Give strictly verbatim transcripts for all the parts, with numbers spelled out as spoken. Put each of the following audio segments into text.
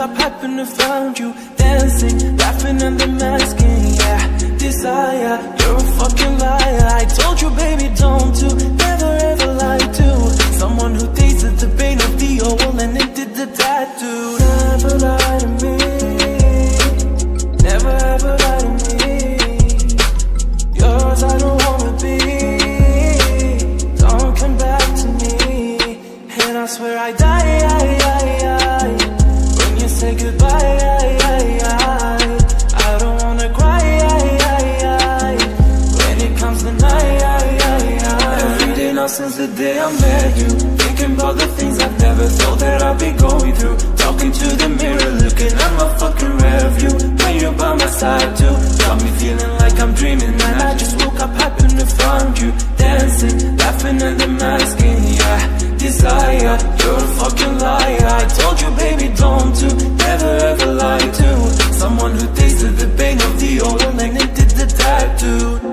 up, happened to find you dancing, laughing and then masking. Yeah, desire, you're a fucking liar. I told you, baby, don't do, never ever lie to someone who tasted the pain of the old and it did the tattoo. Never lie to me, never ever lie to me. Yours I don't wanna be, don't come back to me. And I swear I die, I, I, I, when you say goodbye. I, I, I, I don't wanna cry, I, I, I, when it comes to night. I, I, I, every day now since the day I met you, thinking about the things I've never thought that I'd be going through. Talking to the mirror, looking at my fucking rearview. When you're by my side too, got me feeling like I'm dreaming. And I just woke up, happened to find you dancing, laughing and then masking. Yeah, desire, you're a fucking liar. I told you, baby, don't do, never ever lie to someone who tasted the pain of the old and it did the tattoo.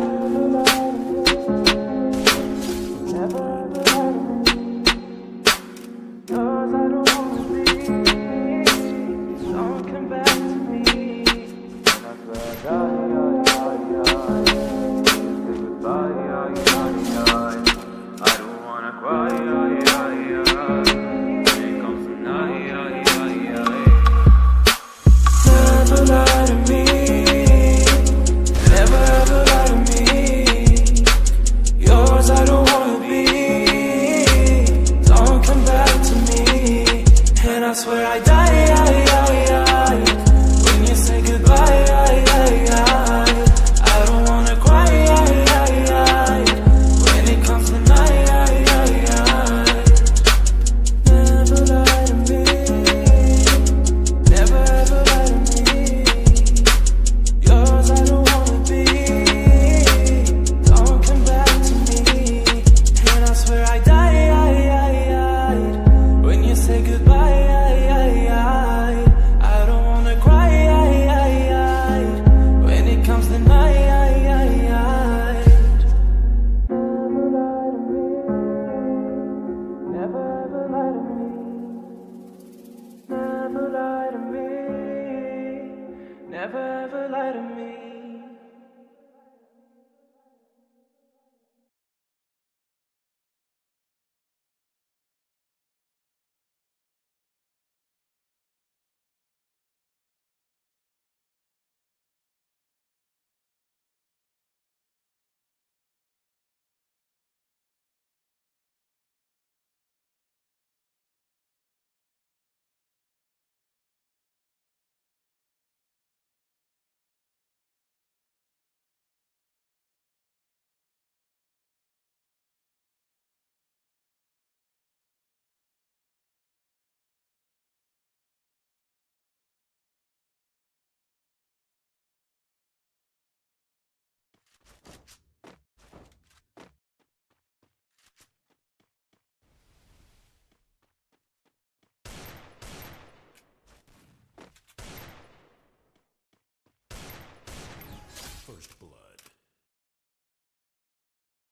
I swear I die.